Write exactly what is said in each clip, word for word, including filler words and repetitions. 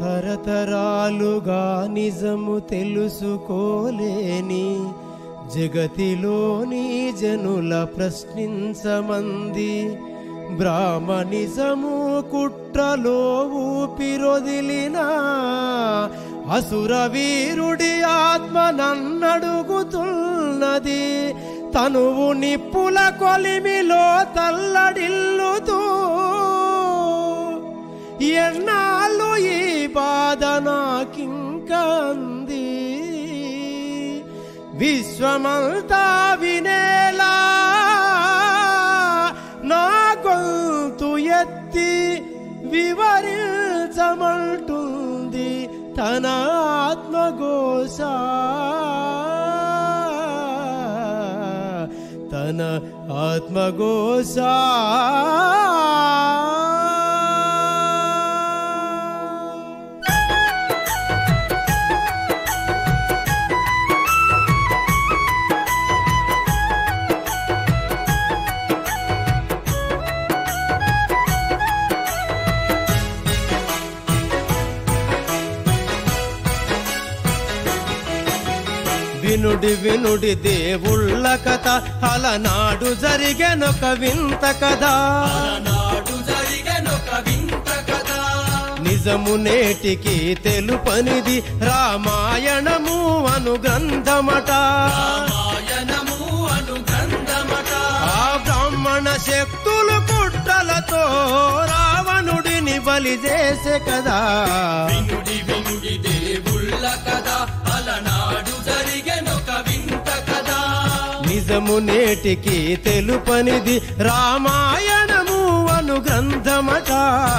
తరతరాలుగా నిజము తెలుసుకోలేని జగతిలోని జనుల ప్రశ్నించమంది బ్రాహ్మణిజము కుట్రలో ఊపిరొదిలిన అసుర వీరుడి ఆత్మ నన్నడుగుతున్నది తనువు నిప్పుల కొలిమిలో తల్లడిల్లుతూ ఎన్నాళ్ళు ఈ బాధ నాకింకా అంది విశ్వమంతా వినేలా నా గొంతు ఎత్తి వివరించమంటుంది తన ఆత్మఘోష తన ఆత్మఘోష వినుడి వినుడి దేవుళ్ళ కథ అలనాడు జరిగెనొక వింత కథ అలనాడు జరిగెనొక వింత కథ నిజము నేటికి తెలుపనిది రామాయణము అను గ్రంథమట రామాయణము అను గ్రంథమట ఆ బ్రాహ్మణ శక్తులు కుట్రలతో రావణుడిని బలి చేసే కదా వినుడి వినుడి దేవుళ్ళ కథ అలనాడు జరిగెనొక వింత కథ నిజము నేటికి తెలుపనిది రామాయణము అను గ్రంథమట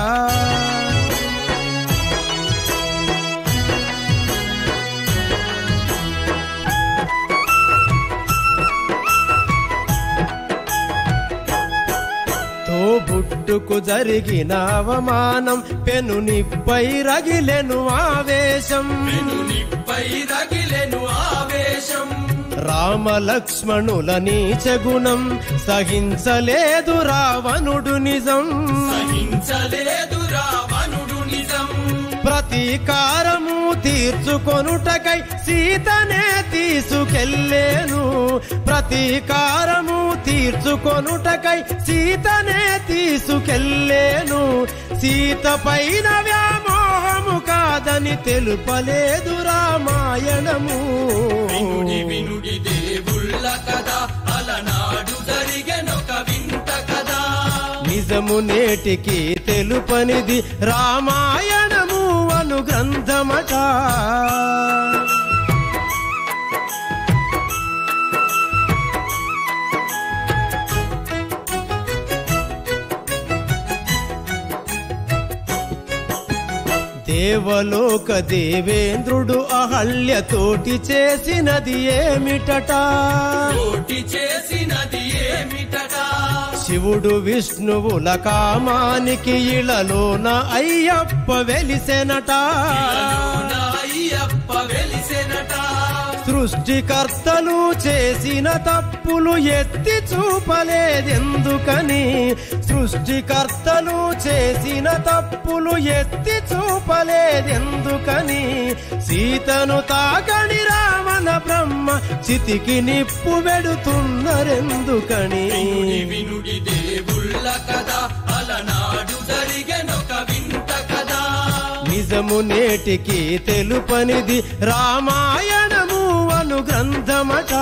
తోబుట్టుకు జరిగిన అవమానం పెను నిప్పై రగిలెను ఆవేశం పెను నిప్పై రగిలెను ఆవేశం రామ లక్ష్మణుల నీచ గుణం సహించలేదు రావణుడు నిజం సహించలేదు రావణుడు నిజం ప్రతీకారము తీర్చుకొనుటకై సీతనే తీసుకెళ్ళేను ప్రతీకారము తీర్చుకొనుటకై సీతనే తీసుకెళ్ళేను సీత పైన వ్యామోహము కాదని తెలుపలేదు రామాయణము వినుడి వినుడి దేవుళ్ళ కథ అలనాడు జరిగెనొక వింత కథ నిజము నేటికి తెలుపనిది రామాయణము అను గ్రంథమట దేవలోక దేవేంద్రుడు అహల్యతోటి చేసినది ఏమిటట తోటి చేసినది ఏమిటట శివుడు విష్ణువుల కామానికి ఇళలోన అయ్యప్ప వెలిసెనట ఇలలోన అయ్యప్ప వెలిసెనట సృష్టికర్తలు చేసిన తప్పులు ఎత్తి చూపలేదెందుకని సృష్టికర్తలు చేసిన తప్పులు ఎత్తి చూపలేదెందుకని సీతను తాకని రావణ బ్రహ్మ చితికి నిప్పు పెడుతున్నరెందుకని వినుడి వినుడి దేవుళ్ళ కథ అలనాడు జరిగెనొక వింత కథ నిజము నేటికి తెలుపనిది రామాయణము అను గ్రంథమట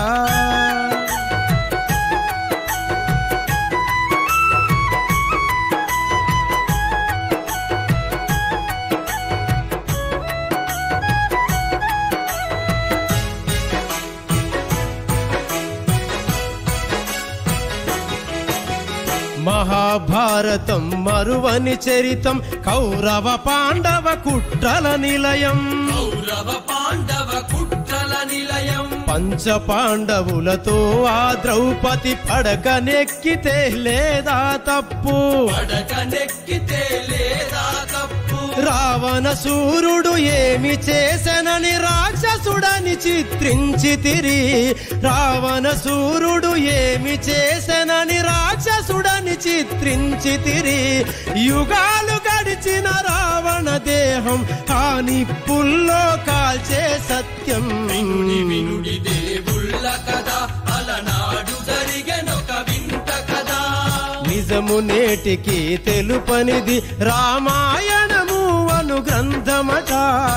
మహాభారతం మరువని చరితం కౌరవ పాండవ కుట్రల నిలయం కౌరవ పాండవ కుట్రల నిలయం పంచ పాండవులతో ఆ ద్రౌపది పడక నెక్కితే లేదా తప్పు పడక నెక్కితే లేదా తప్పు రావణ సూర్యుడు ఏమి చేసెనని రాక్షసుడని చిత్రించితిరి రావణ సూర్యుడు ఏమి చేసెనని రాక్షసుడని చిత్రించితిరి యుగాలు గడిచిన రావణ దేహం దేహం ఆ నిప్పుల్లో కాల్చే సత్యం. వినుడి వినుడి దేవుళ్ళ కదా అలనాడు జరిగెనొక వింత కదా. నిజము నేటికి తెలుపనిది రామాయణము అను గ్రంథమట.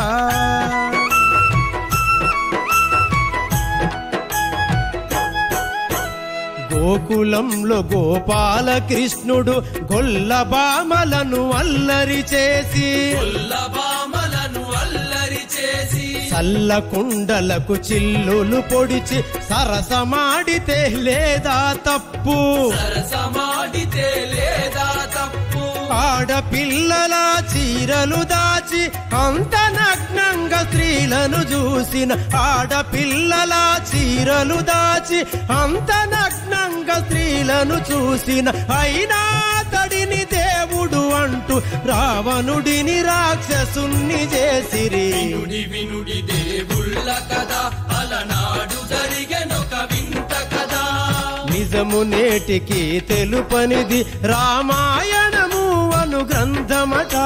గోకులంలో గోపాలకృష్ణుడు గొల్లబామలను అల్లరి చేసి గొల్లబామలను అల్లరి చేసి చల్ల కుండలకు చిల్లులు పొడిచి సరసమాడితే లేదా తప్పు, సరసమాడితే లేదా తప్పు. ఆడపిల్లల చీరలు దాచి అంత నగ్నంగా స్త్రీలను చూసిన, ఆడపిల్లల చీరలు దాచి అంత నగ్నంగా స్త్రీలను చూసిన, అయినా తడిని దేవుడు అంటూ రావణుడిని రాక్షసుని చేసిరి. వినుడి వినుడి దేవుళ్ళ కదా అలనాడు జరిగెనొక వింత కదా. నిజము నేటికి తెలుపనిది రామాయణము అను గ్రంథమట.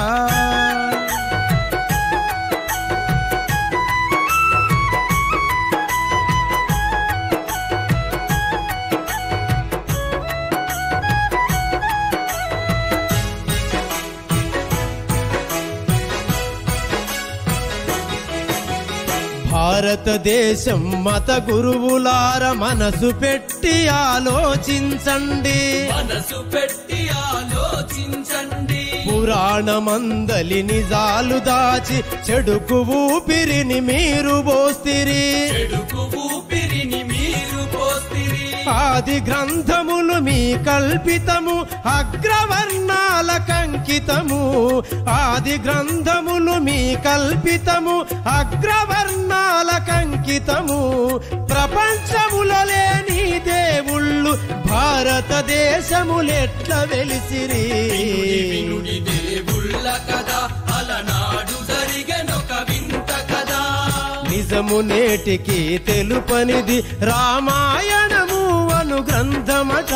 భారతదేశం మత గురువులార మనసు పెట్టి ఆలోచించండి, మనసు పెట్టి ఆలోచించండి. పురాణమందలి నిజాలు దాచి చెడుకు ఊపిరిని మీరు పోస్తిరి, చెడుకు ఊపిరిని మీరు పోస్తిరి. ఆది గ్రంథములు మీ కల్పితము అగ్రవర్ణాల కంకితము, ఆది గ్రంథములు మీ కల్పితము అగ్రవర్ణాల కంకితము. ప్రపంచములో లేని దేవుళ్ళు భారతదేశములెట్ల వెలిసిరి. వినుడి దేవుళ్ళ కదా అలనాడు జరిగెనొక వింత కదా. నిజము నేటికి తెలుపనిది రామాయణము అను గ్రంథమట.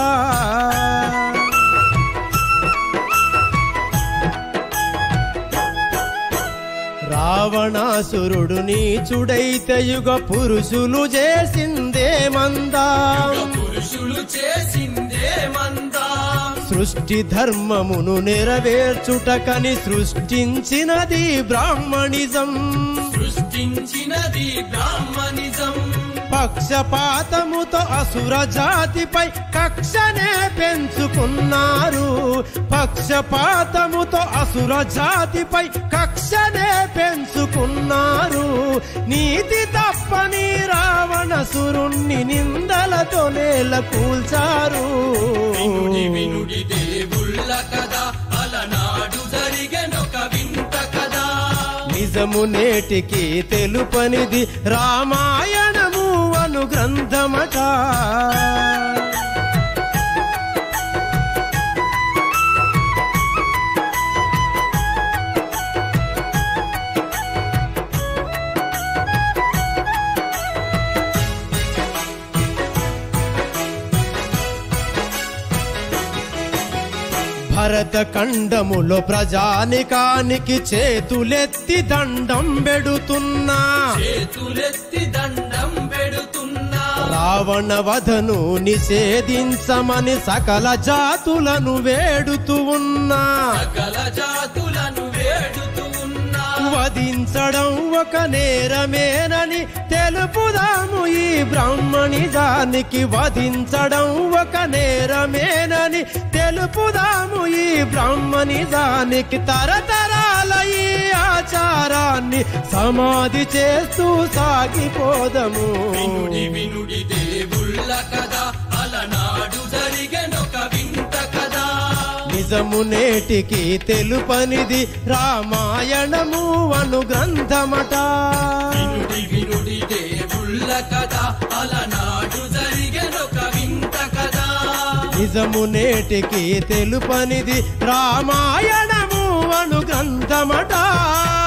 రావణాసురుడు నీచుడైతే యుగ పురుషులు చేసిందే మందా, పురుషులు చేసిందే మందా. సృష్టి ధర్మమును నెరవేర్చుటకని సృష్టించినది బ్రాహ్మణిజం, సృష్టించినది బ్రాహ్మణిజం. పక్షపాతముతో అసుర జాతిపై కక్షనే పెంచుకున్నారు, పక్షపాతముతో అసుర జాతిపై కక్షనే పెంచుకున్నారు. నీతి తప్పని రావణసురుణ్ణి నిందలతో నేల కూల్చారు. వినుడి వినుడి దేవుళ్ళ కదా అలనాడు జరిగెనొక వింత కదా. నిజము నేటికి తెలుపనిది రామాయణము అను గ్రంథమట. భరత ఖండములో ప్రజానికానికి చేతులెత్తి దండం పెడుతున్నా, చేతులెత్తి దండం పెడుతున్నా. రావణ వధను నిషేధించమని సకల జాతులను వేడుతూ ఉన్నా, సకల జాతులను వేడుతూ ఉన్నా. వధించడం ఒక నేరమేనని తెలుపుదాము ఈ బ్రాహ్మణిజానికి, వధించడం ఒక నేరమేనని తెలుపుదాము ఈ బ్రాహ్మణిజానికి. తరతరాల ఈ ఆచారాన్ని సమాధి చేస్తూ సాగిపోదము. వినుడి వినుడి దేవుళ్ళ కదా అలనాడు జరిగెనొక వింత కదా. నిజము నేటికి తెలుపనిది రామాయణము అను గ్రంథమట. వినుడి వినుడి దేవుళ్ళ కదా అలనాడు జరిగెనొక వింత కదా. నిజము నేటికి తెలుపనిది రామాయణము అను గ్రంథమట.